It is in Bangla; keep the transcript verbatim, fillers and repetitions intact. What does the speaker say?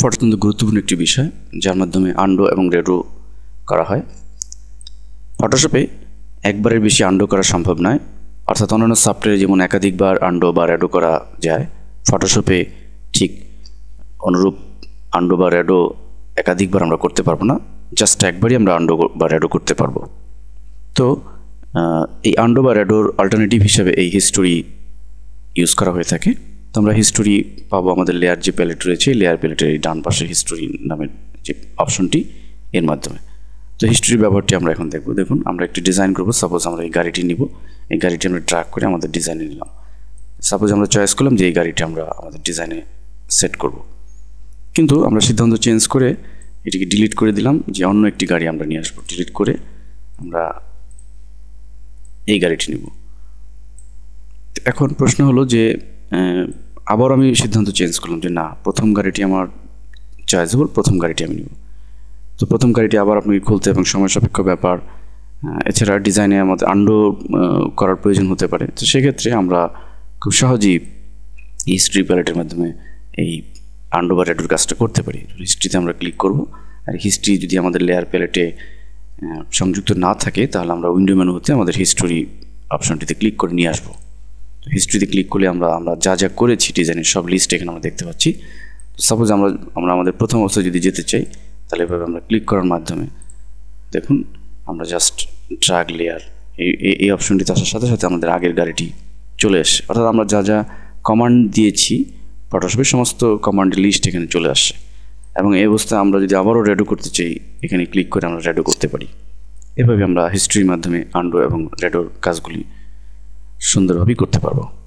ফটোশপ অত্যন্ত গুরুত্বপূর্ণ একটি বিষয় যার মাধ্যমে আন্ডো এবং রেডো করা হয়। ফটোশপে একবারের বেশি আন্ডো করা সম্ভব নয়, অর্থাৎ অন্যান্য সফটওয়্যারে যেমন একাধিকবার আন্ডো বা রেডো করা যায়, ফটোশপে ঠিক অনুরূপ আন্ডো বা রেডো একাধিকবার আমরা করতে পারবো না, জাস্ট একবারই আমরা আন্ডো বা রেডো করতে পারবো। তো এই আন্ডো বা রেডোর অল্টারনেটিভ হিসেবে এই হিস্টোরি ইউজ করা হয়ে থাকে। তো আমরা হিস্টোরি পাবো আমাদের লেয়ার যে প্যালেট রয়েছে, লেয়ার প্যালেটের এই ডান পাশে হিস্টোরি নামের যে অপশনটি, এর মাধ্যমে। তো হিস্টোরি ব্যবহারটি আমরা এখন দেখব। দেখুন, আমরা একটি ডিজাইন করব। সাপোজ আমরা এই গাড়িটি নিব, এই গাড়িটি আমরা ট্র্যাক করে আমাদের ডিজাইনে নিলাম। সাপোজ আমরা চয়েস করলাম যে এই গাড়িটি আমরা আমাদের ডিজাইনে সেট করব, কিন্তু আমরা সিদ্ধান্ত চেঞ্জ করে এটিকে ডিলিট করে দিলাম, যে অন্য একটি গাড়ি আমরা নিয়ে আসবো। ডিলিট করে আমরা এই গাড়িটি নিব। এখন প্রশ্ন হলো যে আবার আমি সিদ্ধান্ত চেঞ্জ করলাম যে না, প্রথম গাড়িটি আমার চয়েসেবল, প্রথম গাড়িটি আমি নিব। তো প্রথম গাড়িটি আবার আপনাকে খুলতে এবং সময় সাপেক্ষ ব্যাপার, এছাড়া ডিজাইনে আমাদের আন্ডো করার প্রয়োজন হতে পারে। তো সেক্ষেত্রে আমরা খুব সহজেই হিস্ট্রি প্যালেটের মাধ্যমে এই আন্ডো বা রেডোর কাজটা করতে পারি। হিস্ট্রিতে আমরা ক্লিক করব, আর হিস্ট্রি যদি আমাদের লেয়ার প্যালেটে সংযুক্ত না থাকে তাহলে আমরা উইন্ডো মেনু হতে আমাদের হিস্টোরি অপশনটিতে ক্লিক করে নিয়ে আসবো। হিস্ট্রিতে ক্লিক করলে আমরা আমরা যা যা করেছি ডিজাইনের সব লিস্ট এখানে আমরা দেখতে পাচ্ছি। সাপোজ আমরা আমরা আমাদের প্রথম অবস্থায় যদি যেতে চাই, তাহলে এভাবে আমরা ক্লিক করার মাধ্যমে দেখুন আমরা জাস্ট ড্র্যাগ লেয়ার এই এই অপশনটিতে আসার সাথে সাথে আমাদের আগের গাড়িটি চলে আসে, অর্থাৎ আমরা যা যা কমান্ড দিয়েছি ফটোশপের সমস্ত কমান্ডের লিস্ট এখানে চলে আসে। এবং এই অবস্থায় আমরা যদি আবারও রেডো করতে চাই, এখানে ক্লিক করে আমরা রেডো করতে পারি। এভাবে আমরা হিস্ট্রির মাধ্যমে আন্ডো এবং রেডোর কাজগুলি সুন্দরভাবেই করতে পারবো।